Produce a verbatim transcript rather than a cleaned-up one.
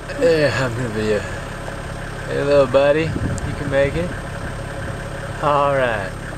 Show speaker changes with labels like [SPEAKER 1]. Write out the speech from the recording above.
[SPEAKER 1] Yeah, I'm gonna be a. Hey, little buddy, you can make it. All right.